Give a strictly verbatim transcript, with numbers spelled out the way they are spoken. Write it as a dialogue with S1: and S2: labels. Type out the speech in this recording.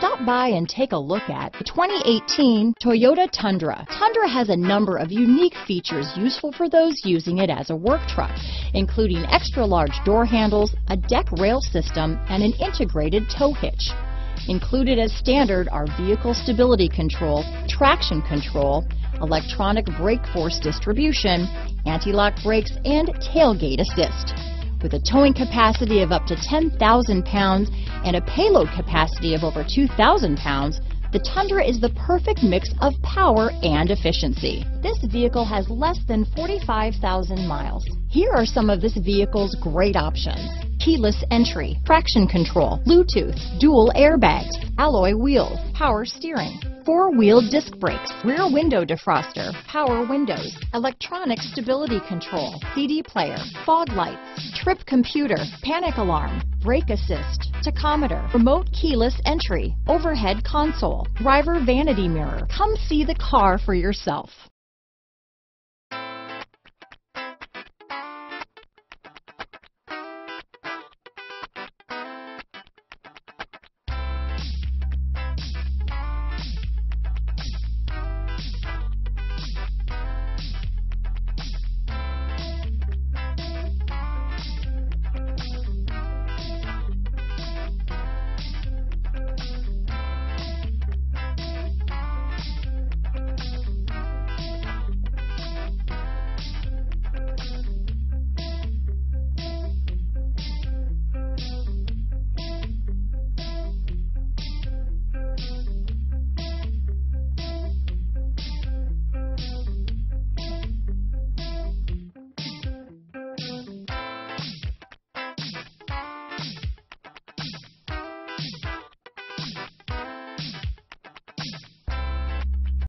S1: Stop by and take a look at the twenty eighteen Toyota Tundra. Tundra has a number of unique features useful for those using it as a work truck, including extra large door handles, a deck rail system, and an integrated tow hitch. Included as standard are vehicle stability control, traction control, electronic brake force distribution, anti-lock brakes, and tailgate assist. With a towing capacity of up to ten thousand pounds and a payload capacity of over two thousand pounds, the Tundra is the perfect mix of power and efficiency. This vehicle has less than forty-five thousand miles. Here are some of this vehicle's great options: keyless entry, traction control, Bluetooth, dual airbags, alloy wheels, power steering, four-wheel disc brakes, rear window defroster, power windows, electronic stability control, C D player, fog lights, trip computer, panic alarm, brake assist, tachometer, remote keyless entry, overhead console, driver vanity mirror. Come see the car for yourself.